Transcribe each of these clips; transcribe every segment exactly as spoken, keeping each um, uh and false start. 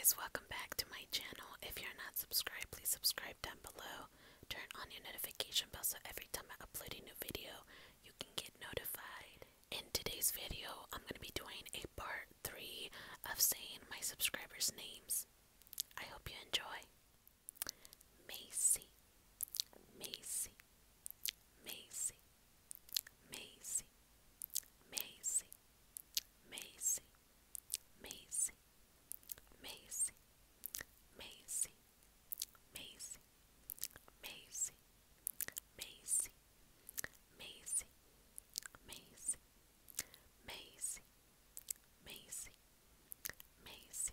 guys, welcome back to my channel. If you're not subscribed, please subscribe down below. Turn on your notification bell so every time I upload a new video, you can get notified. In today's video, I'm going to be doing a part three of saying my subscribers' names. I hope you enjoy. Macy, Macy, Macy, Macy, Macy, Macy, Macy, Macy, Macy, Macy, Macy, Macy, Macy, Macy, Macy, Macy, Macy,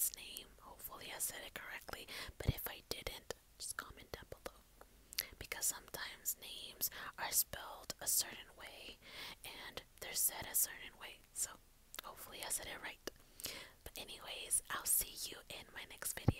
person's name. Hopefully I said it correctly, but if I didn't, just comment down below. Because sometimes names are spelled a certain way and they're said a certain way. So hopefully I said it right. But anyways, I'll see you in my next video.